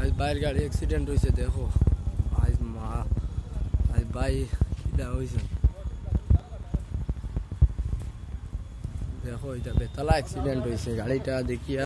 आज बाहर गाड़ी एक्सीडेंट हुई देखो आज माँ आज भाई हुई देखो इतना बेतला एक्सीडेंट हुई गाड़ीटा देखिए।